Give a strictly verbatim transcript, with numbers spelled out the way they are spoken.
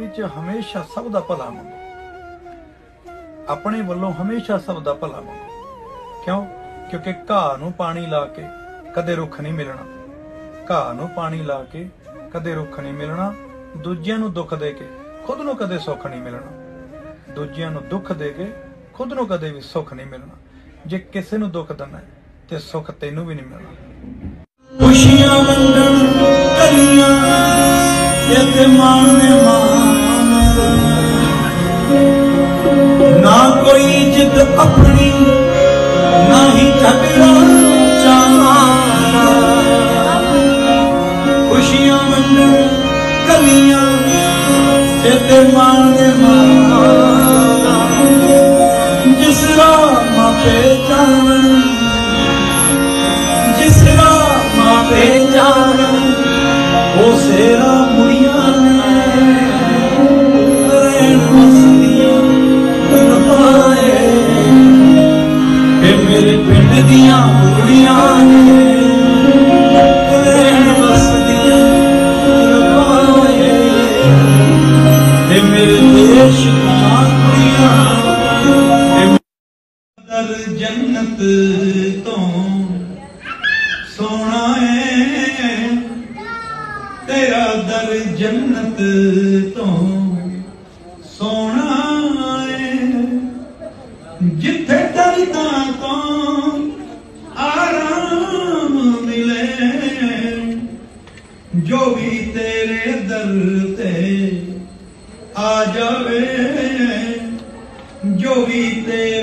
विच हमेशा सब दा भला मंगो, अपने वल्लों हमेशा सब दा भला मंगो। क्यों? क्योंकि घाह नूं पानी ला के कदे रुख नहीं मिलना, घाह नूं पानी ला के कदे रुख नहीं मिलना, दूजियां नूं दुख दे के खुद नूं कदे सुख नहीं मिलना, दूजियां नूं दुख दे के खुद नूं कदे भी सुख नहीं मिलना। जे किसे नूं दुख देना ते सुख तैनूं भी नहीं मिलना। खुशियां वंडण कलियां ते माने ना कोई इज्जत अपनी ना ही झगड़ा चाहना। खुशियां वंडण कलियां ते माने जिस राह मापे जावन, जिस राह मापे जावन वो सेरा मुड़िया ने रैन मसदियां रपाए। मेरे पिंड दियां मुड़िया ने रैन मसदियां रपाए। मेरे देश दियां मुड़िया दर जन्नत तो सोना है, तेरा दर जन्नत तो सोना है। जिथे दर्दा तो आराम मिले, जो भी तेरे दर ते आ जावे, जो भी तेरे